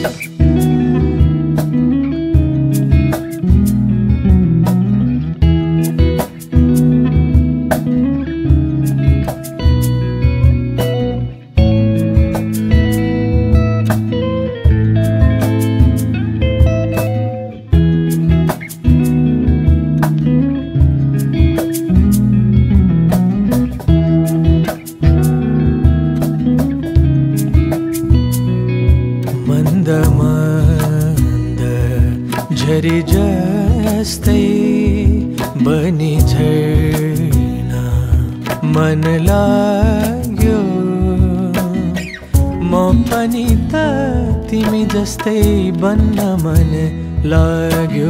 झरी जस्तै बनी झर्ना मन लाग्यो म पनि त तिमी जस्तै बन्न मन लाग्यो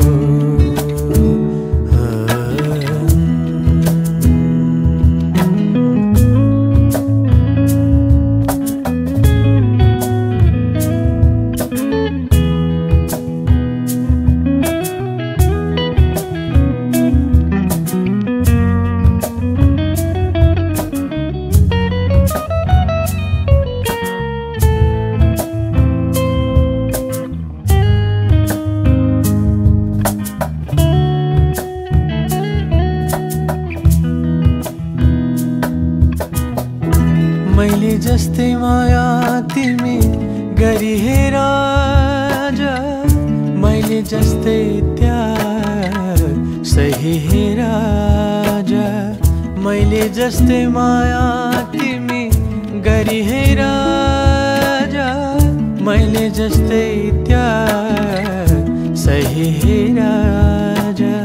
मैले जस्तै माया तिमी गरी हेर जा मैले जस्तै त्याग सही हेर जा मैले जस्तै माया तिमी गरी हेर जा मैले जस्तै त्याग सही हेर जा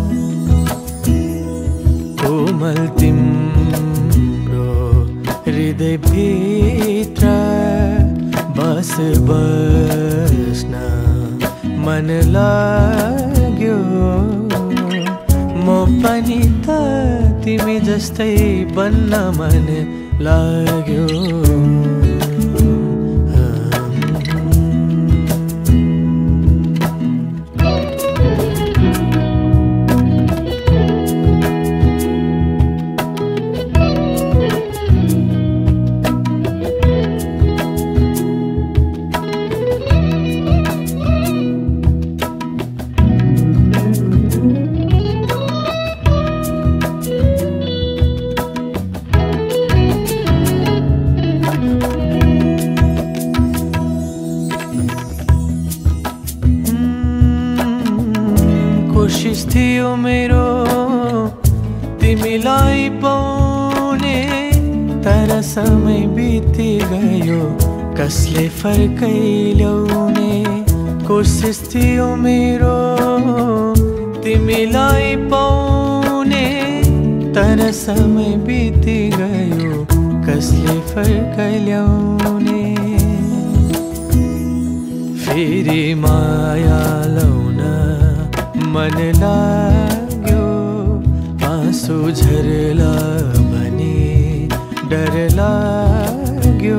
कोमल हृदय भित्र बस बस्न मन लाग्यो म पनि त तिमी जस्तै बन्न मन लाग्यो कोशिश थियो मेरो तिमीलाई पाउने तर समय बिति गयो कसले फर्कै ल्याउने कोशिश थियो मेरो तिमीलाई पाउने तर समय बिति गयो कसले फर्कै ल्याउने फेरि माया लाउन मन लाग्यो आँसु झर्ला भनी डर लाग्यो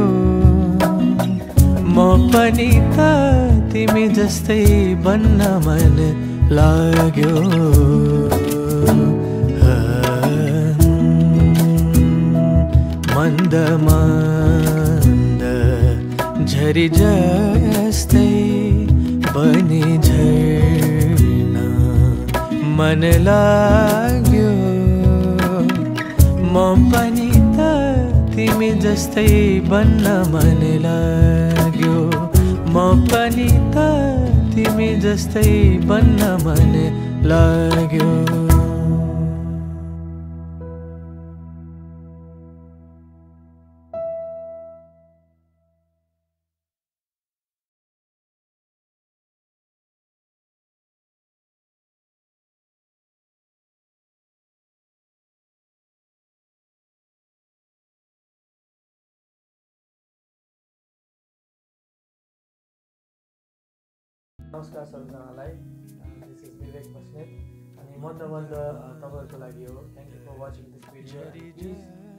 म पनि त तिमी जस्तै बन्न मन लाग्यो मन्द मन्द झरी जस्तै बनी झर्ना मन लाग्यो म पनि त तिमी जस्तै बन्न मन लाग्यो म पनि त तिमी जस्तै बन्न मन लाग्यो नमस्कार सबैजनालाई दिस इज विवेक बस्नेत अनि मन्द मन्द तपाईहरुको लागि हो thank you for watching this video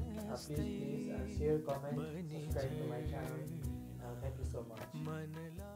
please share comment subscribe to my channel thank you so much